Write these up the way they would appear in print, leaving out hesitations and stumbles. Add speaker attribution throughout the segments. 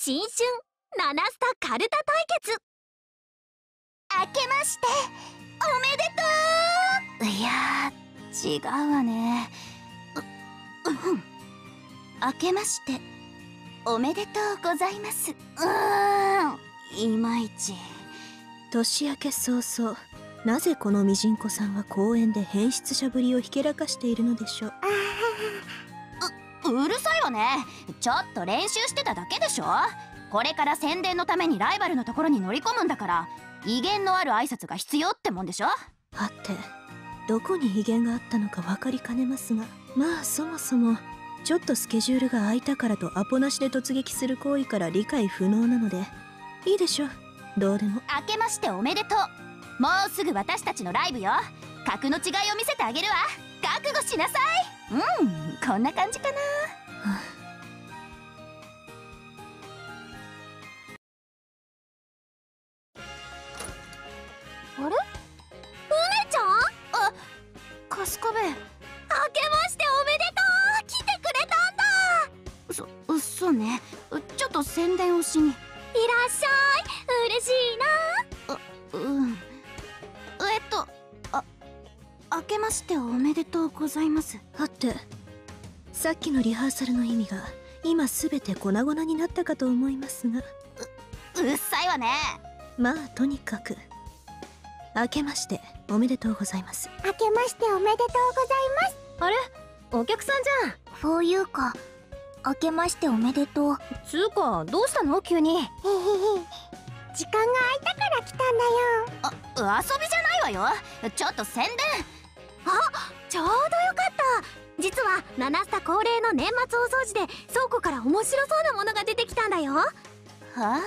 Speaker 1: 新春7スタカルタ対決。
Speaker 2: 明けましておめでとう。いや違うわね。明けましておめでとうございます。いまいち。
Speaker 3: 年明け早々、なぜこのミジンコさんは公園で変質者ぶりをひけらかしているのでしょう。
Speaker 2: うるさいわね。ちょっと練習してただけでしょ。これから宣伝のためにライバルのところに乗り込むんだから、威厳のある挨拶が必要ってもんでしょ。
Speaker 3: はて、どこに威厳があったのか分かりかねますが、まあそもそもちょっとスケジュールが空いたからとアポなしで突撃する行為から理解不能なので、いいでしょう、どうでも。
Speaker 2: 明けましておめでとう。もうすぐ私たちのライブよ。格の違いを見せてあげるわ。覚悟しなさい。こんな感じかな。
Speaker 1: あれ、梅ちゃん。
Speaker 2: あ、カスカベ。
Speaker 1: 明けましておめでとう。来てくれたんだ。
Speaker 2: そうね。ちょっと宣伝をしに。
Speaker 1: いらっしゃい。嬉しいな。
Speaker 2: 明けましておめでとうございます。
Speaker 3: はて、さっきのリハーサルの意味が今すべて粉々になったかと思いますが。
Speaker 2: うっさいわね。
Speaker 3: まあとにかく明けましておめでとうございます。
Speaker 1: 明けましておめでとうございます。あれ、お客さんじゃん。
Speaker 2: フォーユーか。明けましておめでとう。
Speaker 1: つうか、どうしたの急に。時間が空いたから来たんだよ。
Speaker 2: 遊びじゃないわよ。ちょっと宣伝。
Speaker 1: ちょうどよかった。実は7スタ恒例の年末大掃除で倉庫から面白そうなものが出てきたんだよ。
Speaker 2: はあ、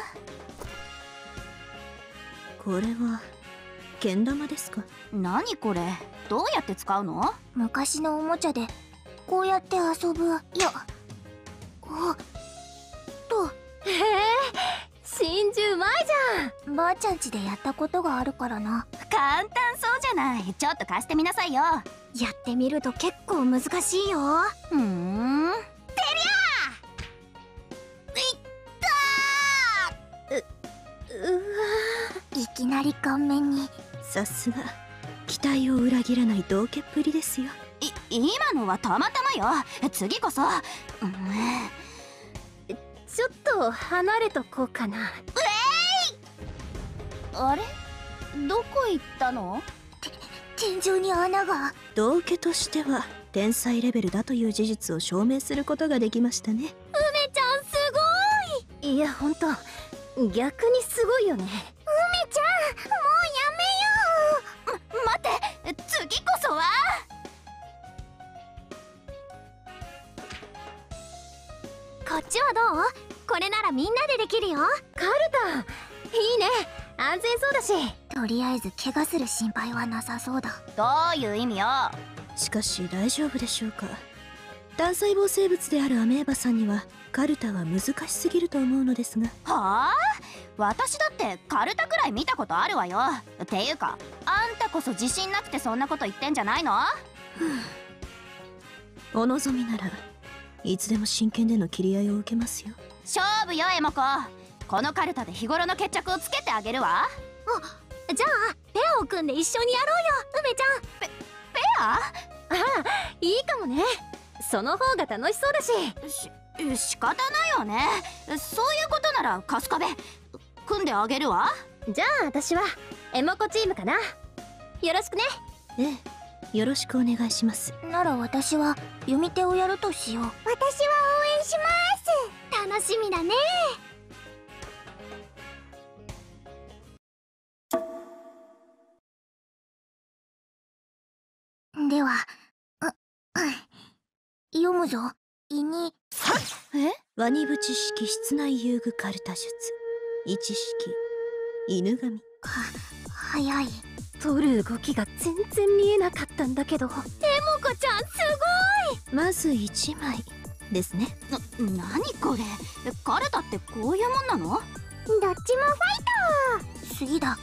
Speaker 3: これはけん玉ですか？
Speaker 2: 何これ。どうやって使うの？
Speaker 1: 昔のおもちゃでこうやって遊ぶ。いや、へえ、真珠うまいじゃん。ばあちゃん家でやったことがあるからな。
Speaker 2: 簡単そうじゃない。ちょっと貸してみなさいよ。
Speaker 1: やってみると結構難しいよ。
Speaker 2: てりゃー。
Speaker 1: いきなり顔面に。
Speaker 3: さすが期待を裏切らない道化っぷりですよ。
Speaker 2: 今のはたまたまよ。次こそ。
Speaker 1: ちょっと離れとこうかな。
Speaker 2: あれ、どこ行ったの？
Speaker 1: 天井に穴が。
Speaker 3: 道化としては天才レベルだという事実を証明することができましたね。
Speaker 1: 梅ちゃんすごい。いや、ほんと逆にすごいよね。梅ちゃん、もうやめよう。
Speaker 2: 待って、次こそは。
Speaker 1: こっちはどう？これならみんなでできるよ。カルタ、いいね。安全そうだし。とりあえず怪我する心配はなさそうだ。
Speaker 2: どういう意味よ。
Speaker 3: しかし大丈夫でしょうか。単細胞生物であるアメーバさんにはカルタは難しすぎると思うのですが。
Speaker 2: はあ？私だってカルタくらい見たことあるわよ。っていうか、あんたこそ自信なくてそんなこと言ってんじゃないの？
Speaker 3: お望みならいつでも真剣での切り合いを受けますよ。
Speaker 2: 勝負よ、エモコ。このカルタで日頃の決着をつけてあげるわ。
Speaker 1: じゃあペアを組んで一緒にやろうよ、梅ちゃん。
Speaker 2: ペア？
Speaker 1: ああ、いいかもね。その方が楽しそうだし。
Speaker 2: 仕方ないわね。そういうことならカスカベ組んであげるわ。
Speaker 1: じゃあ私はエモコチームかな。よろしくね。
Speaker 3: ええ、よろしくお願いします。
Speaker 1: なら私は読み手をやるとしよう。私は応援します。楽しみだね。では、読むぞ。胃に。
Speaker 3: ワニブチ式室内遊具カルタ術。1式犬神。
Speaker 1: 早い。取る動きが全然見えなかったんだけど。エモコちゃんすごい。
Speaker 3: まず1枚ですね。
Speaker 2: 何これ。カルタってこういうもんなの？
Speaker 1: どっちもファイト。次だ。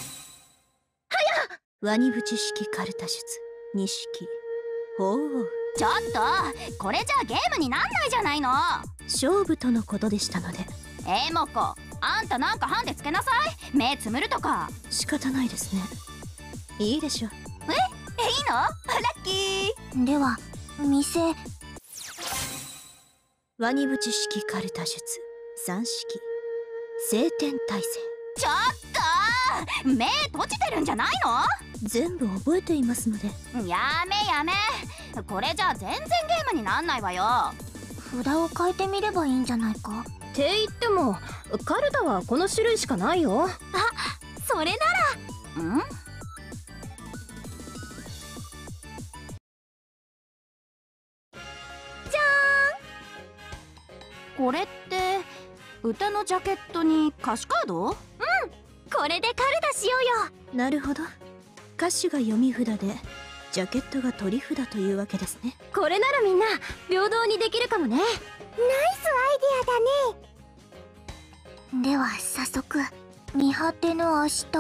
Speaker 3: ワニブチ式カルタ術2式鳳凰。
Speaker 2: ちょっとこれじゃあゲームになんないじゃないの。
Speaker 3: 勝負とのことでしたので。
Speaker 2: モコ、あんたなんかハンデつけなさい。目つむるとか。
Speaker 3: 仕方ないですね。いいでしょう。
Speaker 2: いいの？ラッキー。
Speaker 1: では見せ。
Speaker 3: ワニブチ式カルタ術3式晴天耐性。
Speaker 2: ちょっと目閉じてるんじゃない
Speaker 3: 全部覚えていますので。
Speaker 2: の？やめこれじゃあ全然ゲームになんないわよ。
Speaker 1: 札を変えてみればいいんじゃないか。
Speaker 4: って言ってもカルタはこの種類しかないよ。
Speaker 1: それなら。
Speaker 2: ん？これって歌のジャケットに歌詞カード？
Speaker 1: これでカルタしようよ。
Speaker 3: なるほど。歌詞が読み札でジャケットが取り札というわけですね。
Speaker 4: これならみんな平等にできるかもね。
Speaker 1: ナイスアイデアだね。では早速見果ての明日。
Speaker 2: つ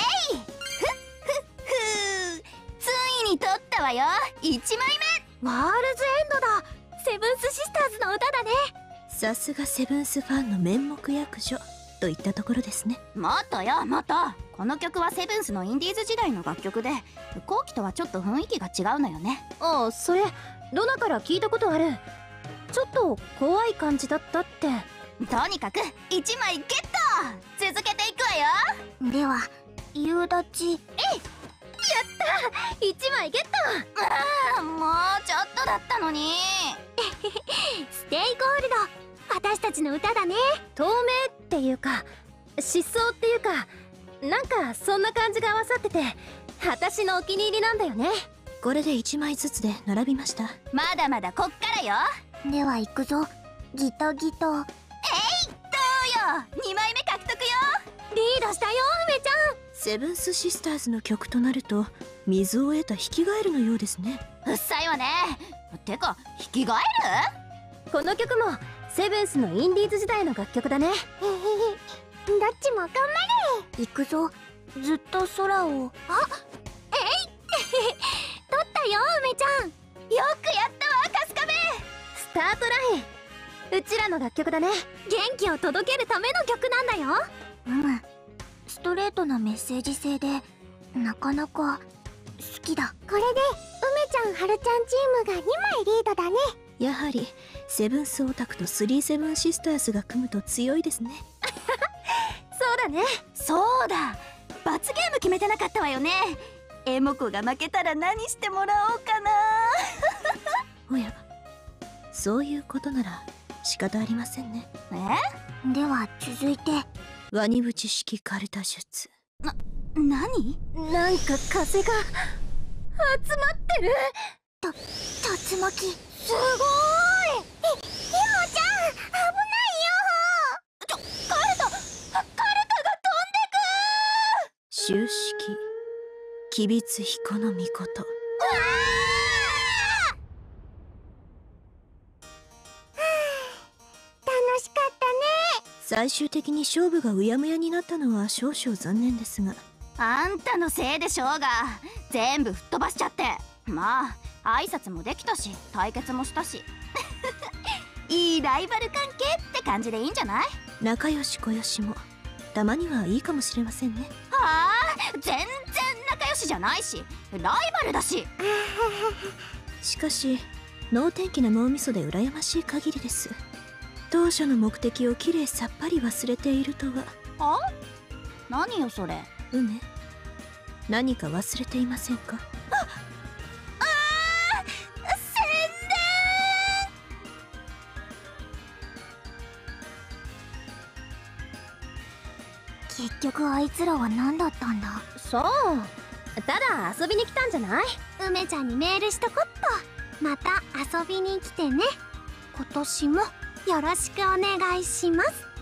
Speaker 2: いに撮ったわよ、1枚
Speaker 1: ワールズエンドだ。セブンスシスターズの歌だね。
Speaker 3: さすがセブンスファンの面目躍如といったところですね。
Speaker 2: 目。もっとよもっと。この曲はセブンスのインディーズ時代の楽曲で後期とはちょっと雰囲気が違うのよね。
Speaker 4: ああ、それロナから聞いたことある。ちょっと怖い感じだったって。
Speaker 2: とにかく1枚ゲット。続けていくわよ。
Speaker 1: では夕立ち。
Speaker 4: 1枚ゲット。
Speaker 2: もうちょっとだったのに。
Speaker 1: ステイゴールド。私たちの歌だね。
Speaker 4: 透明っていうか疾走っていうかなんかそんな感じが合わさってて私のお気に入りなんだよね。
Speaker 3: これで1枚ずつで並びました。
Speaker 2: まだまだこっからよ。
Speaker 1: では行くぞ。ギトギト。
Speaker 2: どうよ、2枚目獲得よ。
Speaker 1: リードしたよ梅ちゃん。
Speaker 3: セブンスシスターズの曲となると水を得たヒキガエルのようですね。
Speaker 2: うっさいわね。てかヒキガエ
Speaker 4: この曲もセブンスのインディーズ時代の楽曲だね。
Speaker 1: どっちも頑張れ。行くぞ。ずっと空を。あ、取ったよ梅ちゃん。
Speaker 2: ル？よくやったわカスカベ。
Speaker 4: スタートライン、うちらの楽曲だね。
Speaker 1: 元気を届けるための曲なんだよ。ストレートなメッセージ性でなかなか好きだ。これで梅ちゃんはるちゃんチームが2枚リードだね。
Speaker 3: やはりセブンスオタクと37シスターズが組むと強いですね。
Speaker 4: そうだね。
Speaker 2: そうだ、罰ゲーム決めてなかったわよね。エモコが負けたら何してもらおうかな。
Speaker 3: おや、そういうことなら仕方ありませんね。
Speaker 1: では続いて
Speaker 3: ワニブチ式カルタ術。
Speaker 2: 何？
Speaker 4: なんか風が集まってる。
Speaker 1: 竜巻。すごーい。エモちゃん危ないよ。
Speaker 2: カルタが飛んでく。
Speaker 3: 終式吉備津彦の御事。
Speaker 1: 楽しかったね。
Speaker 3: 最終的に勝負がうやむやになったのは少々残念ですが。
Speaker 2: あんたのせいでしょうが、全部吹っ飛ばしちゃって。まあ挨拶もできたし対決もしたしいいライバル関係って感じでいいんじゃない？
Speaker 3: 仲良し小良しもたまにはいいかもしれませんね。
Speaker 2: はあ、全然仲良しじゃないしライバルだし。
Speaker 3: しかし能天気な脳みそで羨ましい限りです。当初の目的をきれいさっぱり忘れているとは。
Speaker 2: あ？何よそれ。
Speaker 3: 梅、何か忘れていませんか？
Speaker 1: 結局あいつらは何だったんだ。
Speaker 4: そう、ただ遊びに来たんじゃない？
Speaker 1: 梅ちゃんにメールしとこっと。また遊びに来てね。今年もよろしくお願いします。